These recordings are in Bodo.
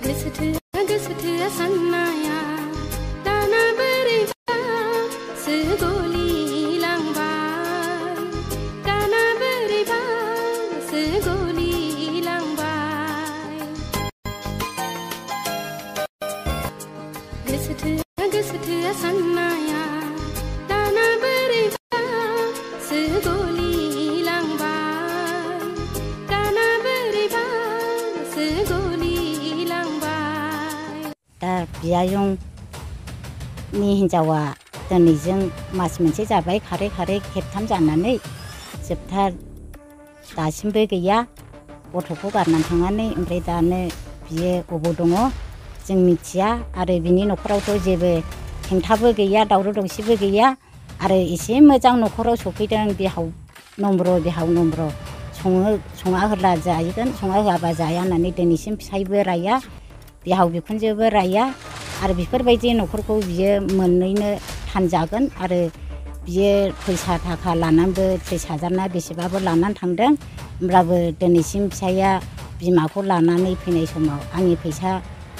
गोसोथोआ साननाया दाना बोरैबा सोगलि लांबाय दाना बोरैबा सोगलि लांबाय गोसोथोआ साननाया दाना बोरैबा सोगलि लांबाय दाना बोरैबा सोगलि दा बियायंनि हिन्जावा दिनैजों मास मोनसे जाबाय खारै खारै खेबथाम जानानै जोबथा दासिमबो गैया गथ'खौ गारनानै थांनानै ओमफ्राय दानो बियो अबाव दङ जों मिथिया आरो बिनि न'खरावथ' जेबो हेंथाबो गैया दावराव दावसिबो गैया आरो एसे मोजां न'खराव सफैदों बिहाव नम्र संना होब्ला जागोन संना होआबा जाया होननानै दिनैसिम फिसायबो राया बिहाव बिखुनजोबो राया आरो बेफोरबायदि न'खरखौ बियो मोननैनो फानजागोन आरो बियो फैसा थाखा लानानैबो 30,000 ना बेसेबाबो लानानै थांदों होमब्लाबो दिनैसिम फिसाया बिमाखौ लानानै फैनाय समाव आंनि फैसा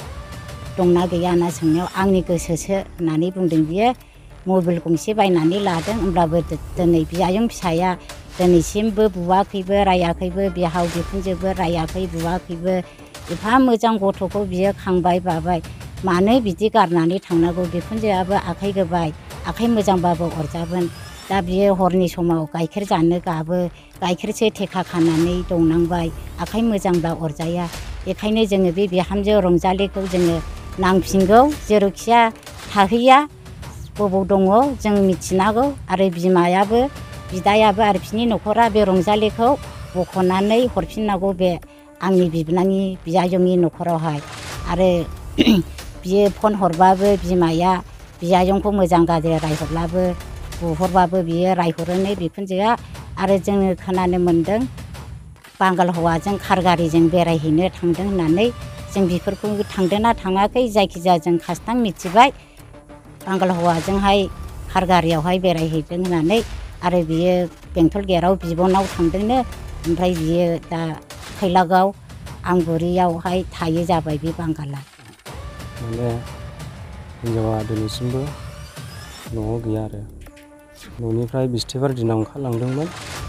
दंना गैया होनना सोंनायाव आंनि गोसोसो होननानै बुंदों बियो मबाइल गंसे बायनानै लादों होमब्लाबो दिनै बियायं फिसाया दिनैसिमबो बुवाखैबो रायाखैबो बिहाव बिखुनजोबो रायाखै बुवाखैबो एफा मोजां गथ'खौ बियो खांबाय बाबाय मानो बिदि गारनानै थांनांगौ बिखुनजोआबो आखाइ गोबाय आखाइ मोजांबाबो अरजागोन दा बियो हरनि समाव गाइखेर जानो गाबो गाइखेरसो थेखा खानानै दौनांबाय आखाइ मोजांब्ला अरजाया बेखायनो जोङो बे बिहामजो रंजालिखौ जोङो नांफिनगौ जेरावखिया थाहैया बबाव दङ जों मिथिनांगौ आरो बिमायाबो बिदायाबो आरो बिसिनि न'खरा बे रंजालिखौ बख'नानै हरफिननांगौ बे आंनि बिबोनांनि बियायंनि न'खरावहाय आरो बियो फन हरबाबो बिमाया बियायंखौ मोजां गाज्रि रायहरब्लाबो बुहरबाबो बियो रायहरोनो बिखुनजोआ आरो जोङो खोनानो मोन्दों बांगाल हौवाजों कार गारिजों बेरायहैनो थांदों होननानै जों बेफोरखौ थांदोंना थाङाखै जायखिजाया जों खासथां मिथिबाय बांगाल हौवाजोंहाय कार गारियावहाय बेरायहैदों होननानै आरो बियो बेंटल गेटआव बिबनाव थांदोंनो ओमफ्राय बियो दा खैलागाव आंगुरियावहाय थायो जाबाय बे बांगाला माने हिन्जावा दिनैसिमबो न'आव गैया आरो न'निफ्राय बिस्थिबार दिनाव ओंखारलांदोंमोन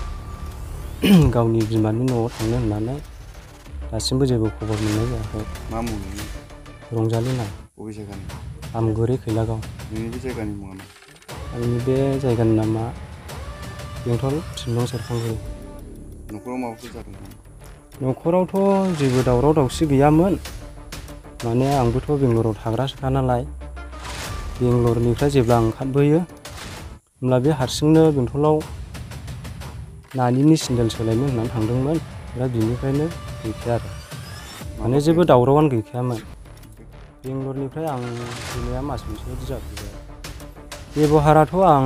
गावनि बिमानि न'आव थांनो होननानै दासिमबो जेबो खबर मोननाय जायाखै मा मुं रंजालि नाम बबे जायगानि आमगुरि खैलागाव नोंनि बे जायगानि मुङा मा आंनि बे जायगानि नामा बेंटल थिंलं सेरफांगुरि न'खराव माबाफोर जादों न'खरावथ' जेबो दावराव दावसि गैयामोन माने आंबोथ' बेंगलराव थाग्रासोखा नालाय बेंगलरनिफ्राय जेब्ला ओंखारबोयो होमब्ला बे हारसिंनो बेंटलाव नानिनि सेन्देल सोलायनो होननानै थांदोंमोन दा बिनिफ्रायनो गैखाया आरो माने जेबो दावरावानो गैखायामोन बेंगलरनिफ्राय आं फैनाया मास मोनसे बायदि जाफैबाय बेबहाराथ' आं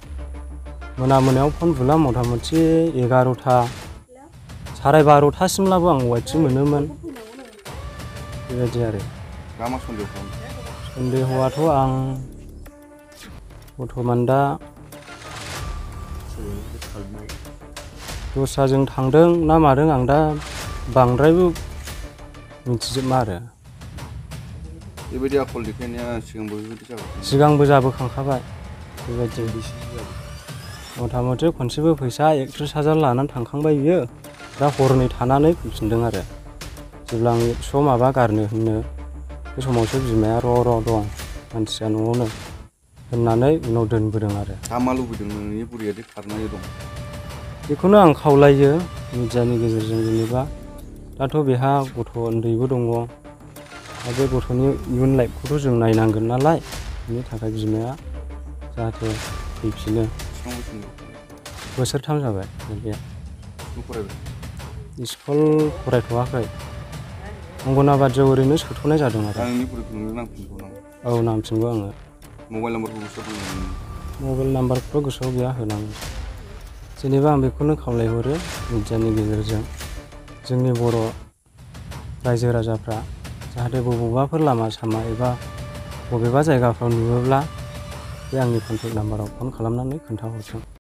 मोनायाव फन बुला मथा मथि 11ता 12:30सिमब्लाबो आं वाइटसो मोनोमोन बेबायदि आरो दा मा सन्देह खालामदों सन्देहआथ' आं बर्थमान दा दस्राजों थांदों ना मादों आं दा बांद्रायबो मिथिजोबा आरो बेबायदि आखल देखायनाया सिगांबो बेबायदि जाबाय सिगांबो जाबोखांखाबाय बेबायदि मथा मथि खनसेबो फैसा 31,000 लानानै थांखांबाय बियो दा हरनै थानानै फैफिनदों आरो जेब्ला आं 100 माबा गारनो होनो बे समावसो बिमाया र' दं मानसिया न'आवनो होननानै उनाव दोनबोदों आरो दा मा लुबैदों नोंनि बुरैयादि खारनानै दं बेखौनो आं खावलायो मिडियानि गेजेरजों जेनेबा दाथ' बेहा गथ' उन्दैबो दङ दा बे गथ'नि इयुन लाइफखौथ' जों नायनांगोन नालाय बिनि थाखाय बिमाया जाहाथे फैफिनो बोसोरथाम जाबाय बे स्कुल फरायथ'वाखै अंगनाबादियाव ओरैनो सोथ'नाय जादों आरो औ नांफिनगौ आङो मबाइल नाम्बारखौथ' गोसोआव गैया होनांगौ जेनेबा आं बेखौनो खावलायहरो मिडियानि गेजेरजों जोंनि बर' रायजो राजाफ्रा जाहाथे बबेबाफोर लामा सामा एबा बबेबा जायगाफ्राव नुयोब्ला बे आंनि कन्टेक्ट नाम्बाराव फन खालामनानै खोन्थाहरथों।